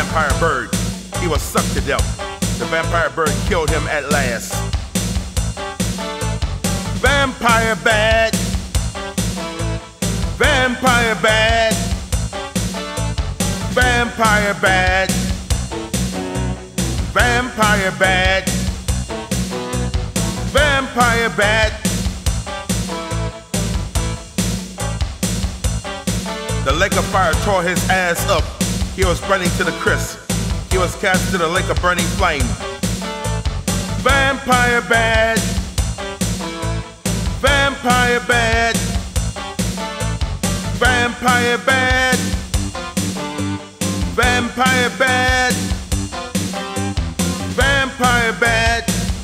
vampire bird. He was sucked to death. The vampire bird killed him at last. Vampire bad. Vampire bad. Vampire bad. Vampire bad. Vampire bad. The lake of fire tore his ass up. He was burning to the crisp. He was cast to the lake of burning flame. Vampire bad. Vampire bad. Vampire bad. Vampire bad. Vampire bad.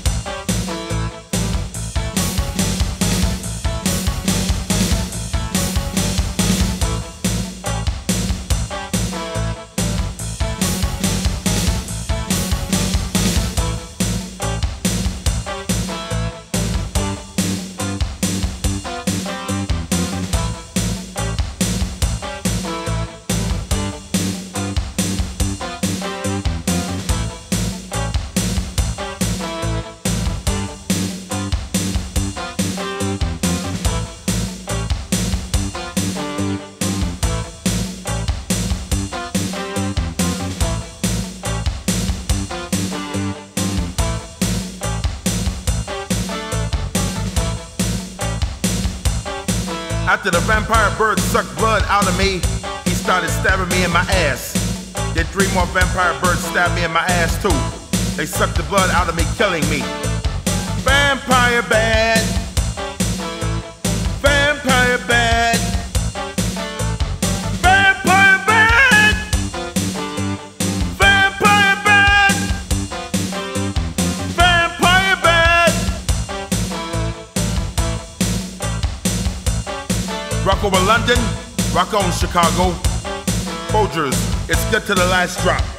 After the vampire bird sucked blood out of me, he started stabbing me in my ass. Then 3 more vampire birds stabbed me in my ass too. They sucked the blood out of me, killing me. Vampire bad. Vampire bad. Vampire bad. Vampire bad. Vampire bad. Rock over London, rock on Chicago. Folgers, it's good to the last drop.